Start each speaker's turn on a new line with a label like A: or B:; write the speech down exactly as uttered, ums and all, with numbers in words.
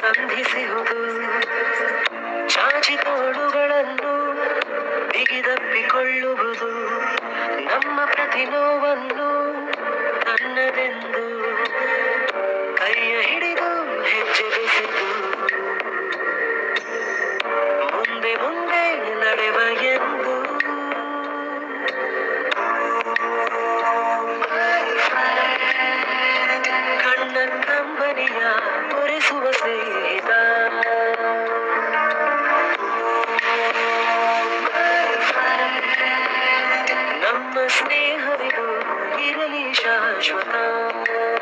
A: ಸಂಧಿಸುವುದು ಚಾಚಿ ತೋಳುಗಳನ್ನು ಬಿಗಿದಪ್ಪಿಕೊಳ್ಳುವುದು ನಮ್ಮ ಪ್ರತಿ ನೋವನ್ನು ತನ್ನದೆಂದು ಕೈಯ ಹಿಡಿದು ಹೆಜ್ಜೆ ಬೆಸೆದು ಮುಂದೆ ಮುಂದೆ ನಡೆವ ಎಂದು ಕಣ್ಣ ಕಂಬನಿಯ ಒರೆಸುವ ಸ್ನೇಹಿತ ನಮ್ಮ ಸ್ನೇಹವಿದು ಇರಲಿ ಶಾಶ್ವತ.